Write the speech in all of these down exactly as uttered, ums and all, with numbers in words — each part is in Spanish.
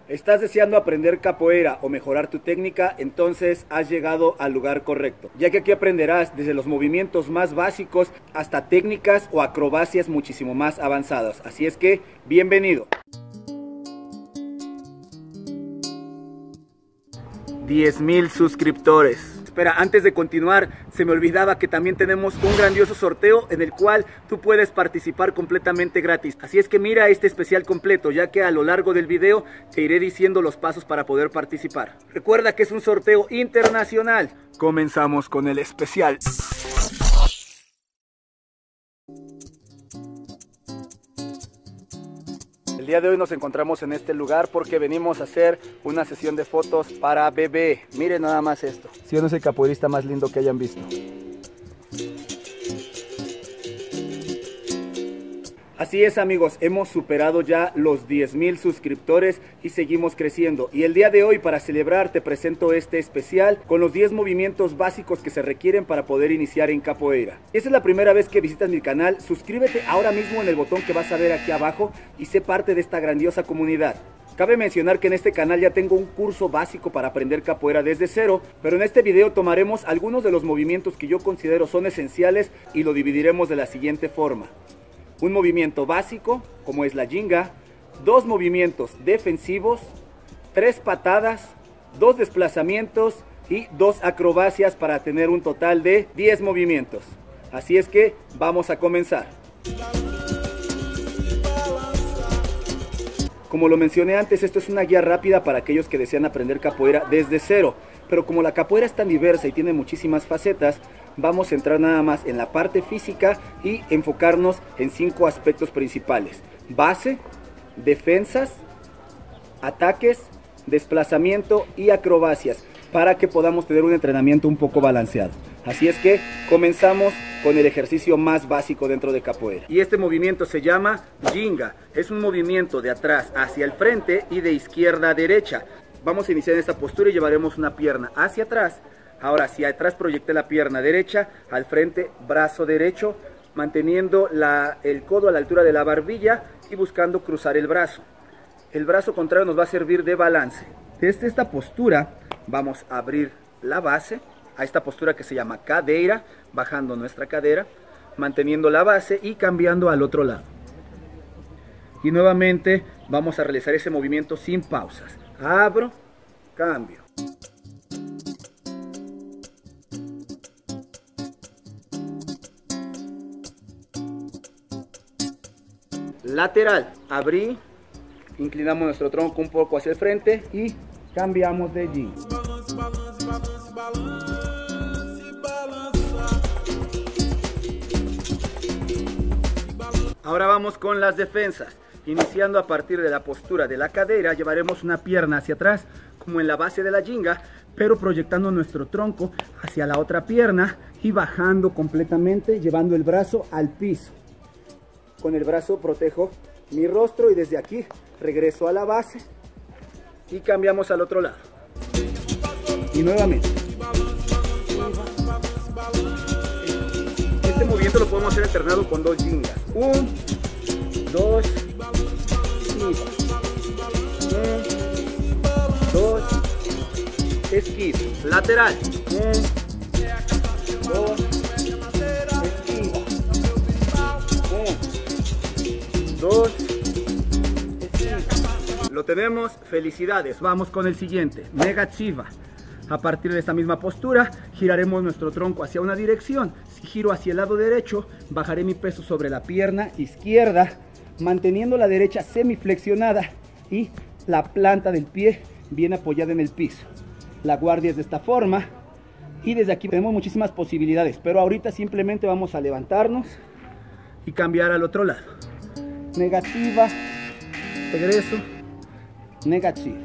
¿Estás deseando aprender capoeira o mejorar tu técnica? Entonces has llegado al lugar correcto, ya que aquí aprenderás desde los movimientos más básicos hasta técnicas o acrobacias muchísimo más avanzadas. Así es que, bienvenido. diez mil suscriptores. Espera, antes de continuar, se me olvidaba que también tenemos un grandioso sorteo en el cual tú puedes participar completamente gratis. Así es que mira este especial completo, ya que a lo largo del video te iré diciendo los pasos para poder participar. Recuerda que es un sorteo internacional. Comenzamos con el especial. El día de hoy nos encontramos en este lugar porque venimos a hacer una sesión de fotos para bebé. Miren nada más esto. Si no es el capoeirista más lindo que hayan visto. Así es, amigos, hemos superado ya los diez mil suscriptores y seguimos creciendo. Y el día de hoy, para celebrar, te presento este especial con los diez movimientos básicos que se requieren para poder iniciar en capoeira. Si esta es la primera vez que visitas mi canal, suscríbete ahora mismo en el botón que vas a ver aquí abajo y sé parte de esta grandiosa comunidad. Cabe mencionar que en este canal ya tengo un curso básico para aprender capoeira desde cero, pero en este video tomaremos algunos de los movimientos que yo considero son esenciales y lo dividiremos de la siguiente forma. Un movimiento básico, como es la ginga, dos movimientos defensivos, tres patadas, dos desplazamientos y dos acrobacias para tener un total de diez movimientos. Así es que vamos a comenzar. Como lo mencioné antes, esto es una guía rápida para aquellos que desean aprender capoeira desde cero. Pero como la capoeira es tan diversa y tiene muchísimas facetas, vamos a entrar nada más en la parte física y enfocarnos en cinco aspectos principales: base, defensas, ataques, desplazamiento y acrobacias, para que podamos tener un entrenamiento un poco balanceado. Así es que comenzamos con el ejercicio más básico dentro de capoeira. Y este movimiento se llama ginga. Es un movimiento de atrás hacia el frente y de izquierda a derecha. Vamos a iniciar en esta postura y llevaremos una pierna hacia atrás. Ahora hacia atrás proyecté la pierna derecha, al frente brazo derecho, manteniendo la, el codo a la altura de la barbilla y buscando cruzar el brazo. El brazo contrario nos va a servir de balance. Desde esta postura vamos a abrir la base a esta postura que se llama cadeira, bajando nuestra cadera, manteniendo la base y cambiando al otro lado. Y nuevamente vamos a realizar ese movimiento sin pausas. Abro, cambio. Lateral, abrí, inclinamos nuestro tronco un poco hacia el frente y cambiamos de ginga. Ahora vamos con las defensas. Iniciando a partir de la postura de la cadera, llevaremos una pierna hacia atrás, como en la base de la ginga, pero proyectando nuestro tronco hacia la otra pierna y bajando completamente, llevando el brazo al piso. Con el brazo protejo mi rostro y desde aquí regreso a la base y cambiamos al otro lado. Y nuevamente. Este movimiento lo podemos hacer alternado con dos gingas. Un, dos, esquiva. Un, dos, esquiva. Lateral. Un, dos, esquiva. Un, dos, esquiva. Lo tenemos, felicidades. Vamos con el siguiente. Negativa. A partir de esta misma postura, giraremos nuestro tronco hacia una dirección. Si giro hacia el lado derecho, bajaré mi peso sobre la pierna izquierda, manteniendo la derecha semiflexionada y la planta del pie bien apoyada en el piso. La guardia es de esta forma y desde aquí tenemos muchísimas posibilidades, pero ahorita simplemente vamos a levantarnos y cambiar al otro lado. Negativa, regreso, negativa.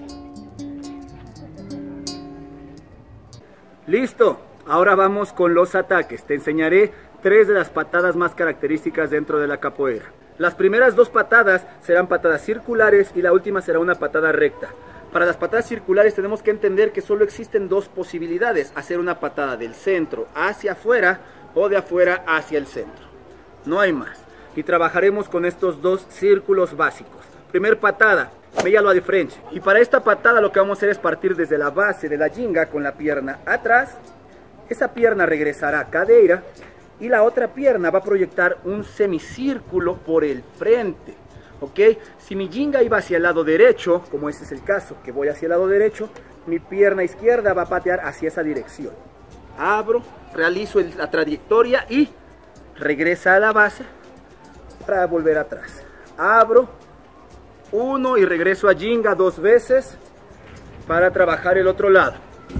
Listo, ahora vamos con los ataques. Te enseñaré tres de las patadas más características dentro de la capoeira. Las primeras dos patadas serán patadas circulares y la última será una patada recta. Para las patadas circulares tenemos que entender que solo existen dos posibilidades: hacer una patada del centro hacia afuera o de afuera hacia el centro. No hay más. Y trabajaremos con estos dos círculos básicos. Primer patada, meia lua de frente. Y para esta patada lo que vamos a hacer es partir desde la base de la ginga con la pierna atrás. Esa pierna regresará a cadeira y la otra pierna va a proyectar un semicírculo por el frente. ¿Ok? Si mi ginga iba hacia el lado derecho, como ese es el caso, que voy hacia el lado derecho, mi pierna izquierda va a patear hacia esa dirección. Abro, realizo el, la trayectoria y regresa a la base para volver atrás. Abro, uno y regreso a ginga dos veces para trabajar el otro lado.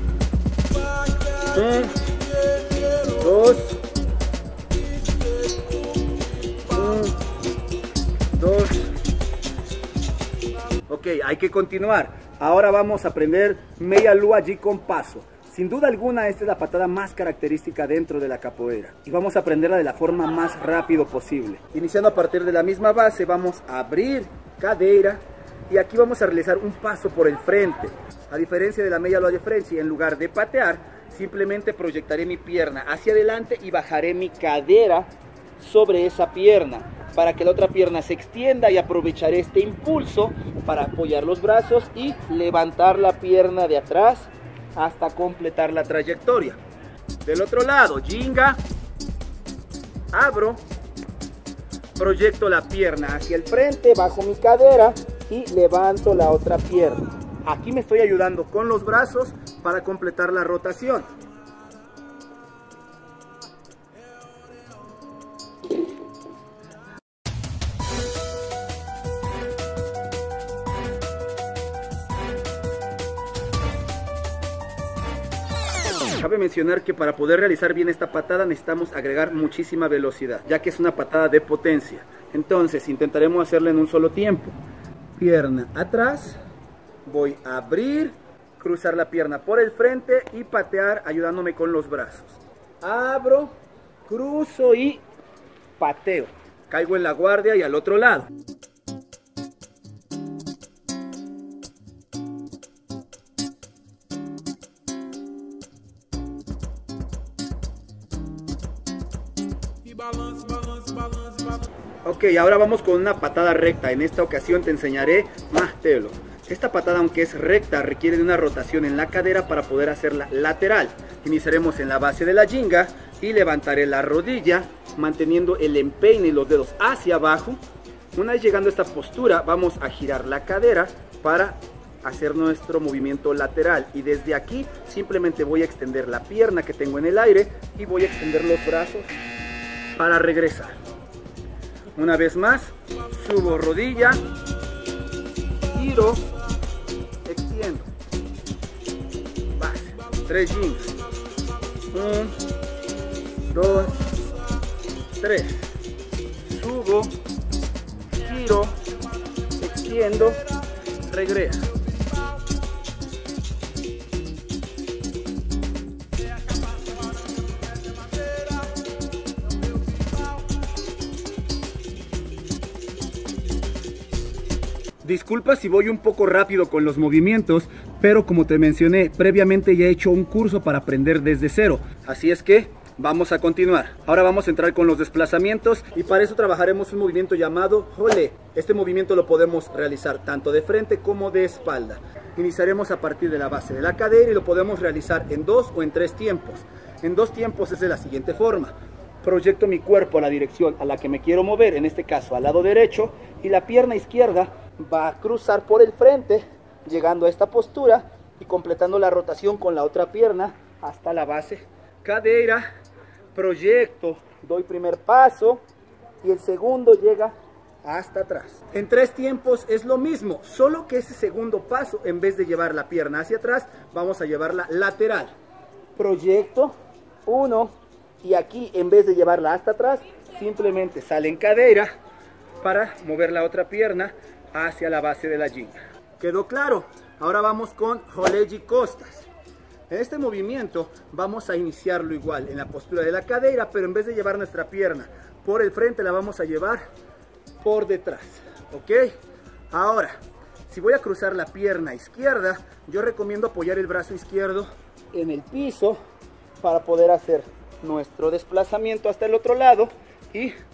Un, dos, un, dos. Ok, hay que continuar. Ahora vamos a aprender meia lua allí con paso. Sin duda alguna esta es la patada más característica dentro de la capoeira. Y vamos a aprenderla de la forma más rápido posible. Iniciando a partir de la misma base, vamos a abrir cadeira. Y aquí vamos a realizar un paso por el frente. A diferencia de la meia lua de frente, en lugar de patear, simplemente proyectaré mi pierna hacia adelante y bajaré mi cadera sobre esa pierna para que la otra pierna se extienda, y aprovecharé este impulso para apoyar los brazos y levantar la pierna de atrás hasta completar la trayectoria. Del otro lado, ginga, abro, proyecto la pierna hacia el frente, bajo mi cadera y levanto la otra pierna. Aquí me estoy ayudando con los brazos para completar la rotación. Cabe mencionar que para poder realizar bien esta patada necesitamos agregar muchísima velocidad, ya que es una patada de potencia. Entonces intentaremos hacerla en un solo tiempo. Pierna atrás, voy a abrir, cruzar la pierna por el frente y patear ayudándome con los brazos. Abro, cruzo y pateo. Caigo en la guardia y al otro lado. Ok, ahora vamos con una patada recta. En esta ocasión te enseñaré martelo. Esta patada, aunque es recta, requiere de una rotación en la cadera para poder hacerla lateral. Iniciaremos en la base de la ginga y levantaré la rodilla manteniendo el empeine y los dedos hacia abajo. Una vez llegando a esta postura, vamos a girar la cadera para hacer nuestro movimiento lateral, y desde aquí simplemente voy a extender la pierna que tengo en el aire y voy a extender los brazos para regresar. Una vez más, subo rodilla, giro, extiendo, base, tres gingas, un, dos, tres, subo, giro, extiendo, regreso. Disculpa si voy un poco rápido con los movimientos, pero como te mencioné previamente ya he hecho un curso para aprender desde cero, así es que vamos a continuar. Ahora vamos a entrar con los desplazamientos y para eso trabajaremos un movimiento llamado jolé. Este movimiento lo podemos realizar tanto de frente como de espalda. Iniciaremos a partir de la base de la cadera y lo podemos realizar en dos o en tres tiempos. En dos tiempos es de la siguiente forma. Proyecto mi cuerpo a la dirección a la que me quiero mover, en este caso al lado derecho, y la pierna izquierda va a cruzar por el frente, llegando a esta postura y completando la rotación con la otra pierna hasta la base. Cadera, proyecto, doy primer paso y el segundo llega hasta atrás. En tres tiempos es lo mismo, solo que ese segundo paso, en vez de llevar la pierna hacia atrás, vamos a llevarla lateral. Proyecto, uno, y aquí en vez de llevarla hasta atrás, simplemente sale en cadera para mover la otra pierna hacia la base de la ginga. ¿Quedó claro? Ahora vamos con jolé y costas. En este movimiento vamos a iniciarlo igual en la postura de la cadera, pero en vez de llevar nuestra pierna por el frente la vamos a llevar por detrás. ¿Ok? Ahora, si voy a cruzar la pierna izquierda, yo recomiendo apoyar el brazo izquierdo en el piso para poder hacer nuestro desplazamiento hasta el otro lado y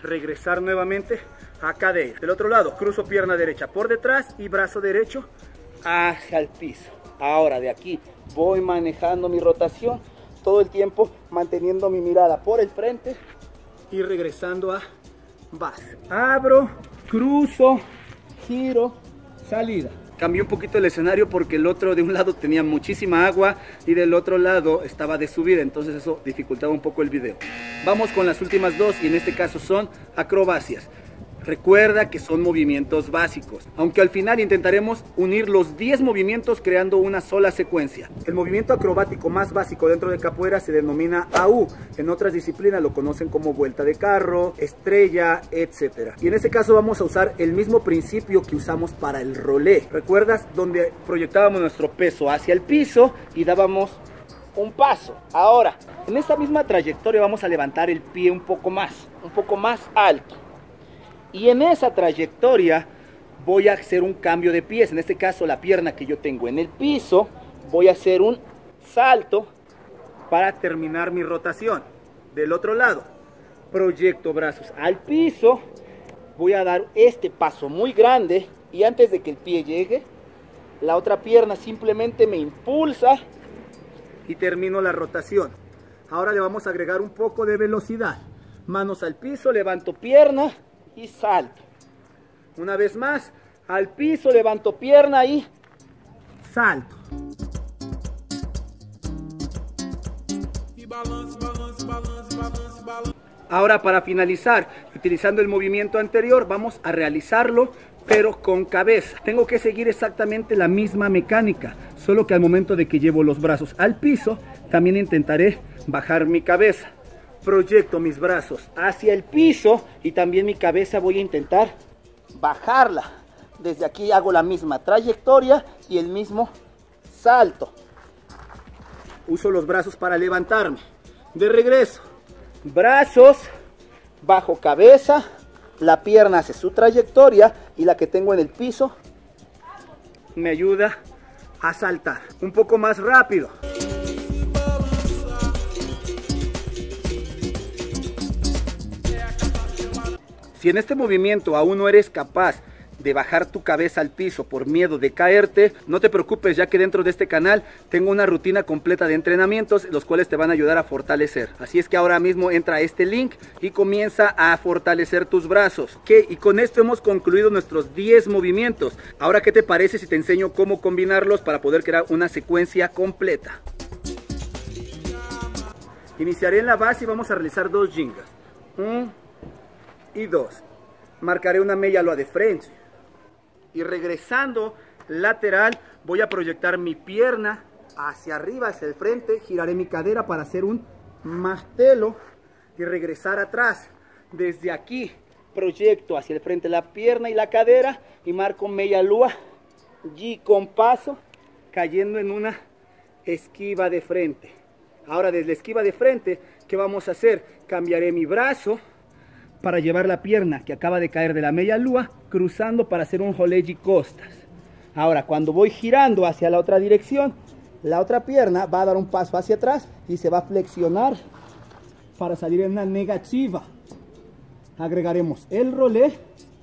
regresar nuevamente a cadera. Del otro lado, cruzo pierna derecha por detrás y brazo derecho hacia el piso. Ahora de aquí voy manejando mi rotación todo el tiempo, manteniendo mi mirada por el frente y regresando a base. Abro, cruzo, giro, salida. Cambié un poquito el escenario porque el otro de un lado tenía muchísima agua y del otro lado estaba de subida, entonces eso dificultaba un poco el video. Vamos con las últimas dos y en este caso son acrobacias. Recuerda que son movimientos básicos, aunque al final intentaremos unir los diez movimientos creando una sola secuencia. El movimiento acrobático más básico dentro de capoeira se denomina A U. En otras disciplinas lo conocen como vuelta de carro, estrella, etcétera. Y en este caso vamos a usar el mismo principio que usamos para el rolé. ¿Recuerdas? Donde proyectábamos nuestro peso hacia el piso y dábamos un paso. Ahora, en esta misma trayectoria vamos a levantar el pie un poco más, un poco más alto. Y en esa trayectoria voy a hacer un cambio de pies. En este caso la pierna que yo tengo en el piso, voy a hacer un salto para terminar mi rotación. Del otro lado, proyecto brazos al piso, voy a dar este paso muy grande y antes de que el pie llegue, la otra pierna simplemente me impulsa y termino la rotación. Ahora le vamos a agregar un poco de velocidad. Manos al piso, levanto pierna y salto. Una vez más, al piso, levanto pierna y salto. Ahora para finalizar, utilizando el movimiento anterior, vamos a realizarlo pero con cabeza. Tengo que seguir exactamente la misma mecánica, solo que al momento de que llevo los brazos al piso, también intentaré bajar mi cabeza. Proyecto mis brazos hacia el piso y también mi cabeza voy a intentar bajarla. Desde aquí hago la misma trayectoria y el mismo salto. Uso los brazos para levantarme. De regreso, brazos, bajo cabeza, la pierna hace su trayectoria y la que tengo en el piso me ayuda a saltar. Un poco más rápido. Si en este movimiento aún no eres capaz de bajar tu cabeza al piso por miedo de caerte, no te preocupes, ya que dentro de este canal tengo una rutina completa de entrenamientos, los cuales te van a ayudar a fortalecer. Así es que ahora mismo entra a este link y comienza a fortalecer tus brazos. ¿Ok? Y con esto hemos concluido nuestros diez movimientos. Ahora, ¿qué te parece si te enseño cómo combinarlos para poder crear una secuencia completa? Iniciaré en la base y vamos a realizar dos jingas. Un y dos. Marcaré una meia lua de frente y regresando lateral voy a proyectar mi pierna hacia arriba, hacia el frente, giraré mi cadera para hacer un martelo y regresar atrás. Desde aquí proyecto hacia el frente la pierna y la cadera y marco meia lua G con paso, cayendo en una esquiva de frente. Ahora desde la esquiva de frente, ¿qué vamos a hacer? Cambiaré mi brazo para llevar la pierna que acaba de caer de la meia lua, cruzando para hacer un holeji costas. Ahora, cuando voy girando hacia la otra dirección, la otra pierna va a dar un paso hacia atrás y se va a flexionar para salir en una negativa. Agregaremos el rolé,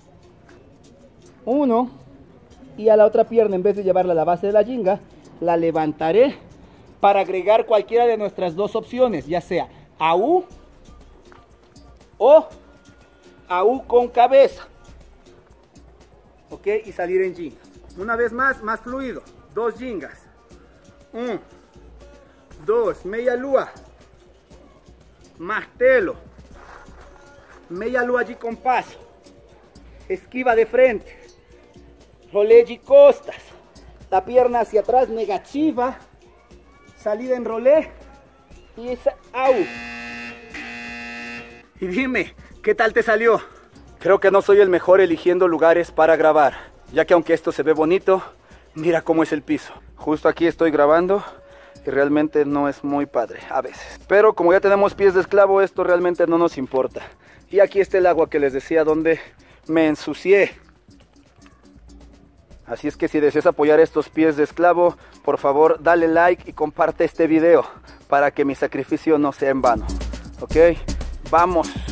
uno, y a la otra pierna, en vez de llevarla a la base de la jinga, la levantaré para agregar cualquiera de nuestras dos opciones, ya sea A U o A U con cabeza. Ok, y salir en jinga. Una vez más, más fluido. Dos jingas. Un, dos, meia lua. Martelo. Meia lua allí con paso. Esquiva de frente. Rolé y costas. La pierna hacia atrás, negativa. Salida en rolé. Y esa A U. Y dime, ¿qué tal te salió? Creo que no soy el mejor eligiendo lugares para grabar, ya que aunque esto se ve bonito, mira cómo es el piso. Justo aquí estoy grabando y realmente no es muy padre a veces. Pero como ya tenemos pies de esclavo, esto realmente no nos importa. Y aquí está el agua que les decía donde me ensucié. Así es que si deseas apoyar estos pies de esclavo, por favor dale like y comparte este video para que mi sacrificio no sea en vano. ¿Ok? Vamos.